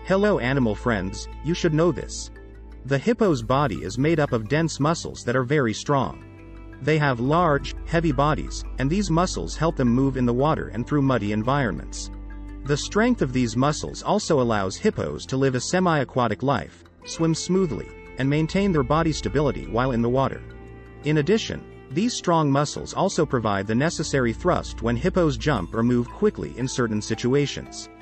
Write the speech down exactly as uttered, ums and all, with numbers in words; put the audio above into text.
Hello animal friends, you should know this. The hippo's body is made up of dense muscles that are very strong. They have large, heavy bodies, and these muscles help them move in the water and through muddy environments. The strength of these muscles also allows hippos to live a semi-aquatic life, swim smoothly, and maintain their body stability while in the water. In addition, these strong muscles also provide the necessary thrust when hippos jump or move quickly in certain situations.